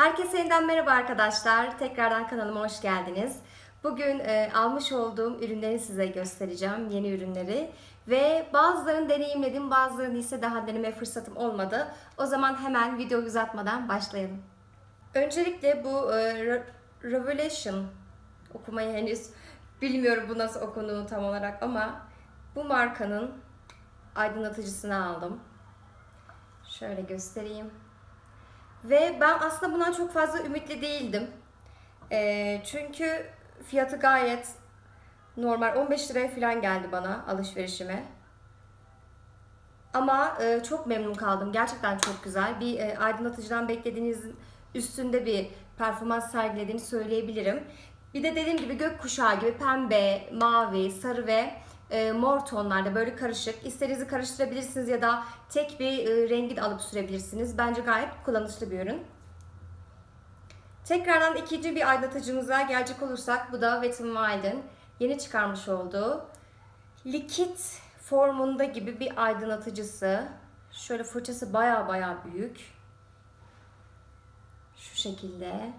Herkese yeniden merhaba arkadaşlar. Tekrardan kanalıma hoş geldiniz. Bugün almış olduğum ürünleri size göstereceğim. Yeni ürünleri. Ve bazılarını deneyimledim, bazılarını ise daha deneme fırsatım olmadı. O zaman hemen videoyu uzatmadan başlayalım. Öncelikle bu Revelation, okumayı henüz bilmiyorum bu nasıl okunduğunu tam olarak, ama bu markanın aydınlatıcısını aldım. Şöyle göstereyim. Ve ben aslında bundan çok fazla ümitli değildim. Çünkü fiyatı gayet normal. 15 liraya falan geldi bana alışverişime. Ama çok memnun kaldım. Gerçekten çok güzel. Bir aydınlatıcıdan beklediğinizin üstünde bir performans sergilediğini söyleyebilirim. Bir de dediğim gibi gökkuşağı gibi pembe, mavi, sarı ve mor tonlarda böyle karışık. İstediğinizi karıştırabilirsiniz ya da tek bir rengi de alıp sürebilirsiniz. Bence gayet kullanışlı bir ürün. Tekrardan ikinci bir aydınlatıcımıza gelecek olursak, bu da Wet n Wild'in yeni çıkarmış olduğu likit formunda gibi bir aydınlatıcısı. Şöyle fırçası baya büyük. Şu şekilde.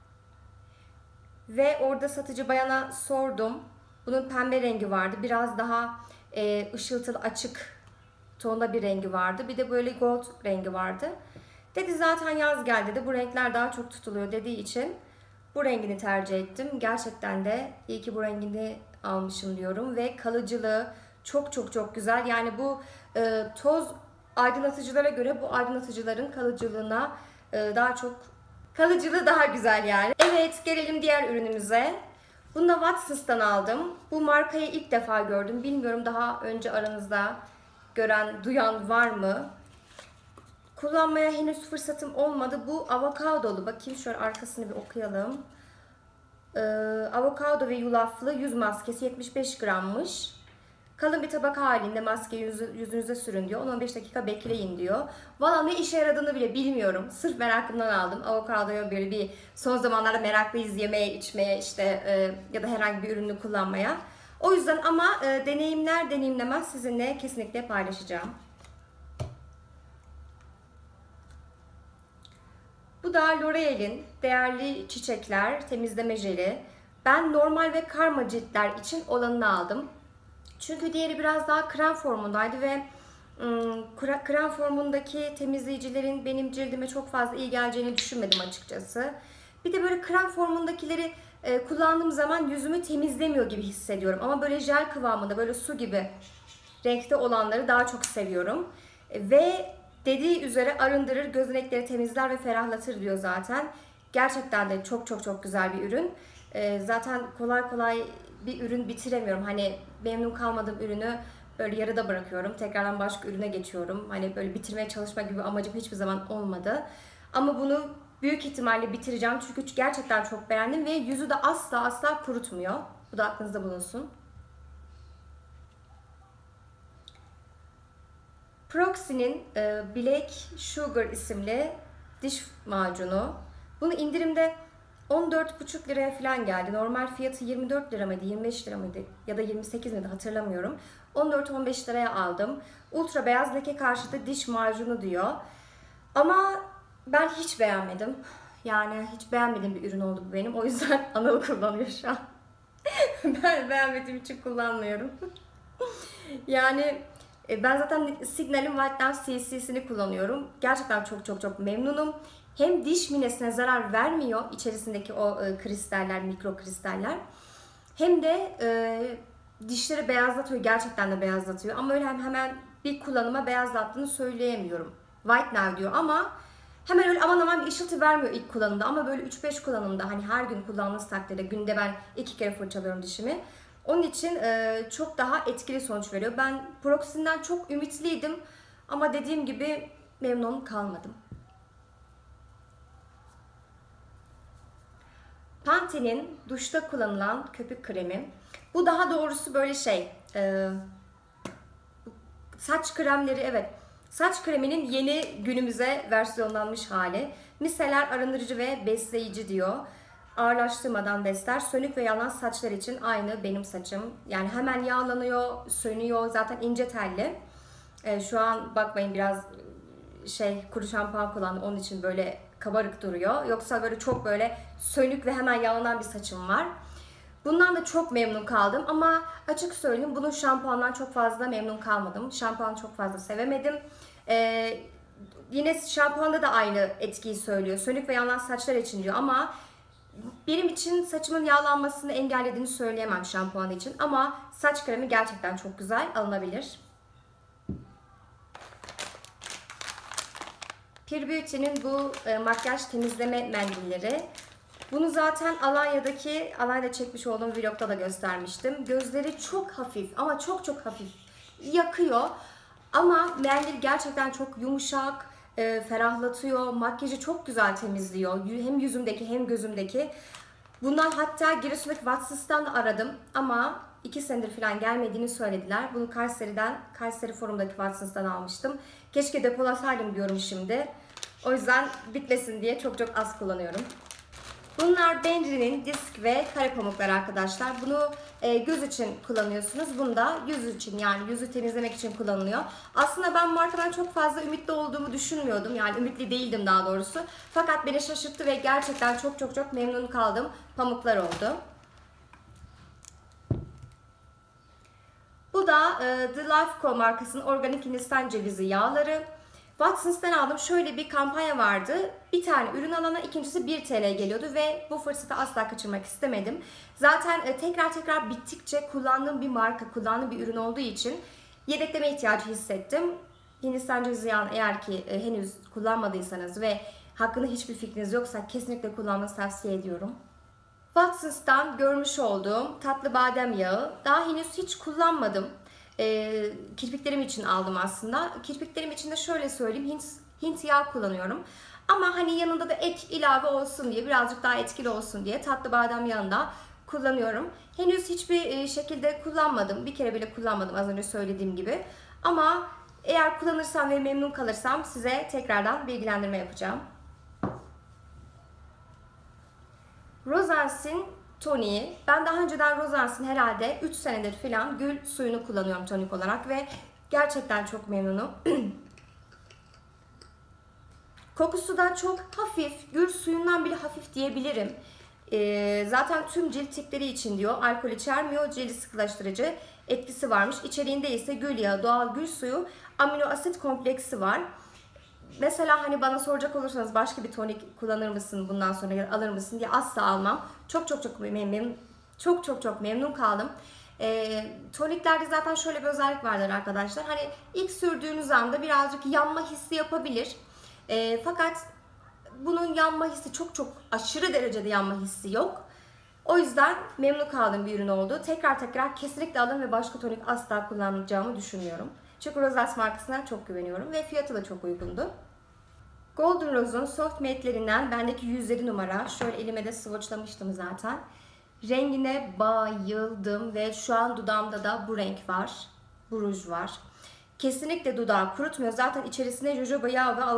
Ve orada satıcı bayana sordum. Bunun pembe rengi vardı. Biraz daha ışıltılı, açık tonda bir rengi vardı. Bir de böyle gold rengi vardı. Dedi zaten yaz geldi de bu renkler daha çok tutuluyor dediği için bu rengini tercih ettim. Gerçekten de iyi ki bu rengini almışım diyorum. Ve kalıcılığı çok güzel. Yani bu toz aydınlatıcılara göre bu aydınlatıcıların kalıcılığına kalıcılığı daha güzel yani. Evet, gelelim diğer ürünümüze. Bunu da Watsons'tan aldım. Bu markayı ilk defa gördüm. Bilmiyorum daha önce aranızda gören, duyan var mı? Kullanmaya henüz fırsatım olmadı. Bu avokadolu. Bakayım şöyle arkasını bir okuyalım. Avokado ve yulaflı yüz maskesi 75 grammış. Kalın bir tabak halinde maske yüzünüze sürün diyor. 10-15 dakika bekleyin diyor. Valla ne işe yaradığını bile bilmiyorum. Sırf merakımdan aldım. Avokadoya böyle bir son zamanlarda meraklıyız yemeye, içmeye işte ya da herhangi bir ürünü kullanmaya. O yüzden ama deneyimler deneyimlemez sizinle kesinlikle paylaşacağım. Bu da L'Oreal'in değerli çiçekler temizleme jeli. Ben normal ve karma ciltler için olanını aldım. Çünkü diğeri biraz daha krem formundaydı ve krem formundaki temizleyicilerin benim cildime çok fazla iyi geleceğini düşünmedim açıkçası. Bir de böyle krem formundakileri kullandığım zaman yüzümü temizlemiyor gibi hissediyorum. Ama böyle jel kıvamında, böyle su gibi renkte olanları daha çok seviyorum. Ve dediği üzere arındırır, gözenekleri temizler ve ferahlatır diyor zaten. Gerçekten de çok güzel bir ürün. Zaten kolay bir ürün bitiremiyorum. Hani memnun kalmadığım ürünü böyle yarıda bırakıyorum. Tekrardan başka ürüne geçiyorum. Hani böyle bitirmeye çalışma gibi amacım hiçbir zaman olmadı. Ama bunu büyük ihtimalle bitireceğim. Çünkü gerçekten çok beğendim ve yüzü de asla kurutmuyor. Bu da aklınızda bulunsun. Proxy'nin Black Sugar isimli diş macunu. Bunu indirimde 14,5 liraya falan geldi. Normal fiyatı 24 lira mıydı, 25 lira mıydı ya da 28 miydi hatırlamıyorum. 14-15 liraya aldım. Ultra beyaz leke karşıtı diş macunu diyor. Ama ben hiç beğenmedim. Yani hiç beğenmediğim bir ürün oldu bu benim. O yüzden Anıl kullanıyor şu an. Ben beğenmediğim için kullanmıyorum. Yani ben zaten Signal'in White Now CC'sini kullanıyorum. Gerçekten çok memnunum. Hem diş minesine zarar vermiyor içerisindeki o kristaller, mikro kristaller. Hem de dişleri beyazlatıyor. Gerçekten de beyazlatıyor. Ama öyle hemen bir kullanıma beyazlattığını söyleyemiyorum. White Now diyor ama hemen öyle aman bir ışıltı vermiyor ilk kullanımda. Ama böyle 3-5 kullanımda, hani her gün kullandığınız takdirde, günde ben 2 kere fırçalıyorum dişimi. Onun için çok daha etkili sonuç veriyor. Ben Proxy'den çok ümitliydim ama dediğim gibi memnun kalmadım. Pantene'in duşta kullanılan köpük kremi. Bu daha doğrusu böyle saç kremleri, evet. Saç kreminin yeni günümüze versiyonlanmış hali. Miseler arındırıcı ve besleyici diyor. Ağırlaştırmadan besler. Sönük ve yanan saçlar için aynı benim saçım. Yani hemen yağlanıyor, sönüyor. Zaten ince telli. Şu an bakmayın biraz kuru şampuan kullandım. Onun için böyle kabarık duruyor. Yoksa böyle çok böyle sönük ve hemen yağlanan bir saçım var. Bundan da çok memnun kaldım ama açık söyleyeyim bunun şampuandan çok fazla memnun kalmadım. Şampuanı çok fazla sevemedim. Yine şampuanda da aynı etkiyi söylüyor. Sönük ve yağlanan saçlar için diyor ama benim için saçımın yağlanmasını engellediğini söyleyemem şampuanı için. Ama saç kremi gerçekten çok güzel, alınabilir. Pure Beauty'nin bu makyaj temizleme mendilleri. Bunu zaten Alanya'da çekmiş olduğum vlogda da göstermiştim. Gözleri çok hafif ama çok çok hafif yakıyor. Ama mendil gerçekten çok yumuşak, ferahlatıyor. Makyajı çok güzel temizliyor. Hem yüzümdeki hem gözümdeki. Bundan hatta Giresun'daki Watsons'tan da aradım ama 2 senedir falan gelmediğini söylediler. Bunu Kayseri Forum'daki Watsons'tan almıştım. Keşke depolasaydım diyorum şimdi. O yüzden bitmesin diye çok çok az kullanıyorum. Bunlar Benri'nin disk ve kare pamukları arkadaşlar. Bunu göz için kullanıyorsunuz. Bunu da yüz için, yani yüzü temizlemek için kullanılıyor. Aslında ben markadan çok fazla ümitli olduğumu düşünmüyordum. Yani ümitli değildim daha doğrusu. Fakat beni şaşırttı ve gerçekten çok çok çok memnun kaldım. Pamuklar oldu. Bu da The Life Co markasının organik Hindistan cevizi yağları. Watsons'tan aldım. Şöyle bir kampanya vardı. Bir tane ürün alana ikincisi 1 TL geliyordu ve bu fırsatı asla kaçırmak istemedim. Zaten tekrar bittikçe kullandığım bir marka, kullandığım bir ürün olduğu için yedekleme ihtiyacı hissettim. Hindistan cevizi yağını eğer ki henüz kullanmadıysanız ve hakkında hiçbir fikriniz yoksa kesinlikle kullanmanızı tavsiye ediyorum. Watsons'tan görmüş olduğum tatlı badem yağı. Daha henüz hiç kullanmadım. Kirpiklerim için aldım aslında. Kirpiklerim için de şöyle söyleyeyim, Hint yağı kullanıyorum. Ama hani yanında da ek ilave olsun diye, birazcık daha etkili olsun diye tatlı badem yağını da kullanıyorum. Henüz hiçbir şekilde kullanmadım. Bir kere bile kullanmadım az önce söylediğim gibi. Ama eğer kullanırsam ve memnun kalırsam size tekrardan bilgilendirme yapacağım. Rosans'in toniği. Ben daha önceden Rosans'in herhalde 3 senedir falan gül suyunu kullanıyorum tonik olarak ve gerçekten çok memnunum. Kokusu da çok hafif, gül suyundan bile hafif diyebilirim. Zaten tüm cilt tipleri için diyor, alkol içermiyor, cildi sıkılaştırıcı etkisi varmış. İçeriğinde ise gül yağı, doğal gül suyu, amino asit kompleksi var. Mesela hani bana soracak olursanız başka bir tonik kullanır mısın bundan sonra, alır mısın diye asla almam. Çok memnun kaldım. Toniklerde zaten şöyle bir özellik vardır arkadaşlar. Hani ilk sürdüğünüz anda birazcık yanma hissi yapabilir. Fakat bunun yanma hissi çok aşırı derecede yanma hissi yok. O yüzden memnun kaldığım bir ürün oldu. Tekrar kesinlikle alın ve başka tonik asla kullanacağımı düşünmüyorum. Çünkü Rosas markasına çok güveniyorum ve fiyatı da çok uygundu. Golden Rose'un Soft Matte'lerinden bendeki 107 numara. Şöyle elime de swatchlamıştım zaten. Rengine bayıldım ve şu an dudağımda da bu renk var. Bu ruj var. Kesinlikle dudağı kurutmuyor. Zaten içerisinde jojoba yağı ve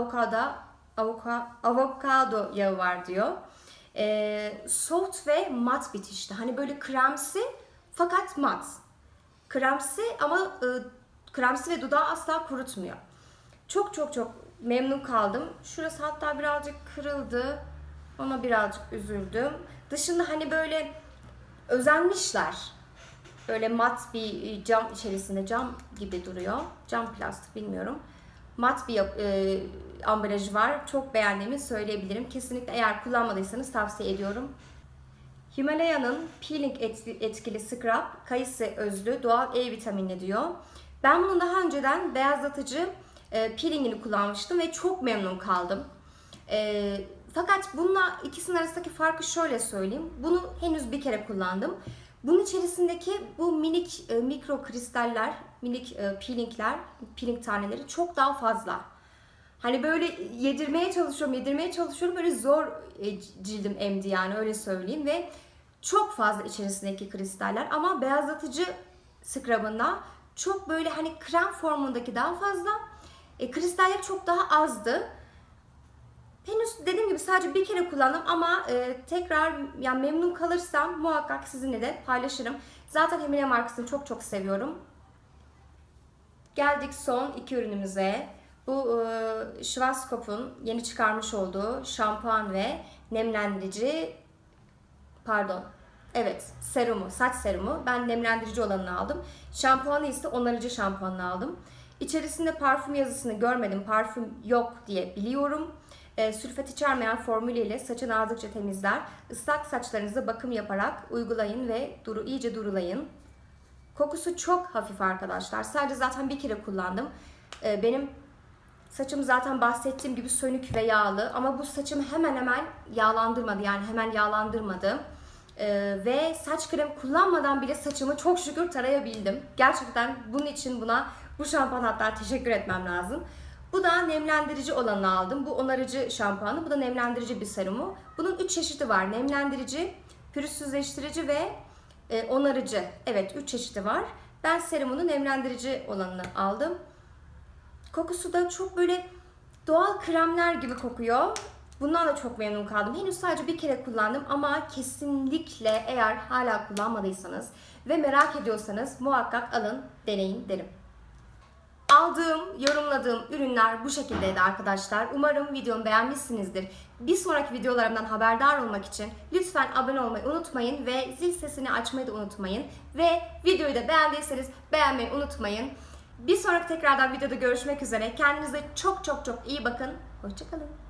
avokado yağı var diyor. Soft ve mat bitişli. Hani böyle kremsi fakat mat. Kremsi ama kremsi ve dudağı asla kurutmuyor. Çok memnun kaldım. Şurası hatta birazcık kırıldı. Ona birazcık üzüldüm. Dışında hani böyle özenmişler. Böyle mat bir cam içerisinde, cam gibi duruyor. Cam plastik bilmiyorum. Mat bir ambalajı var. Çok beğendiğimi söyleyebilirim. Kesinlikle eğer kullanmadıysanız tavsiye ediyorum. Himalaya'nın peeling etkili scrub, kayısı özlü, doğal E vitaminli diyor. Ben bunu daha önceden beyazlatıcı peelingini kullanmıştım ve çok memnun kaldım. Fakat bununla ikisinin arasındaki farkı şöyle söyleyeyim. Bunu henüz bir kere kullandım. Bunun içerisindeki bu minik mikro kristaller, minik peeling taneleri çok daha fazla. Hani böyle yedirmeye çalışıyorum. Böyle zor cildim emdi yani öyle söyleyeyim ve çok fazla içerisindeki kristaller ama beyazlatıcı scrub'ında çok böyle hani krem formundaki daha fazla. Kristalleri çok daha azdı. Henüz dediğim gibi sadece bir kere kullandım ama tekrar yani memnun kalırsam muhakkak sizinle de paylaşırım. Zaten Himalaya markasını çok seviyorum. Geldik son iki ürünümüze. Bu Schwarzkopf'un yeni çıkarmış olduğu şampuan ve nemlendirici, serumu, saç serumu. Ben nemlendirici olanını aldım. Şampuanı ise onarıcı şampuanını aldım. İçerisinde parfüm yazısını görmedim. Parfüm yok diye biliyorum. Sülfat içermeyen formülüyle saçı nazikçe temizler. Islak saçlarınıza bakım yaparak uygulayın ve iyice durulayın. Kokusu çok hafif arkadaşlar. Sadece zaten bir kere kullandım. Benim saçım zaten bahsettiğim gibi sönük ve yağlı. Ama bu saçımı hemen yağlandırmadı. Yani hemen yağlandırmadı. Ve saç krem kullanmadan bile saçımı çok şükür tarayabildim. Gerçekten bunun için bu şampuan hatta teşekkür etmem lazım. Bu da nemlendirici olanı aldım. Bu onarıcı şampuanı. Bu da nemlendirici bir serumu. Bunun 3 çeşidi var. Nemlendirici, pürüzsüzleştirici ve onarıcı. Evet, 3 çeşidi var. Ben serumunu nemlendirici olanını aldım. Kokusu da çok böyle doğal kremler gibi kokuyor. Bundan da çok memnun kaldım. Henüz sadece bir kere kullandım ama kesinlikle eğer hala kullanmadıysanız ve merak ediyorsanız muhakkak alın, deneyin derim. Aldığım, yorumladığım ürünler bu şekildeydi arkadaşlar. Umarım videomu beğenmişsinizdir. Bir sonraki videolarımdan haberdar olmak için lütfen abone olmayı unutmayın ve zil sesini açmayı da unutmayın. Ve videoyu da beğendiyseniz beğenmeyi unutmayın. Bir sonraki tekrardan videoda görüşmek üzere. Kendinize çok iyi bakın. Hoşça kalın.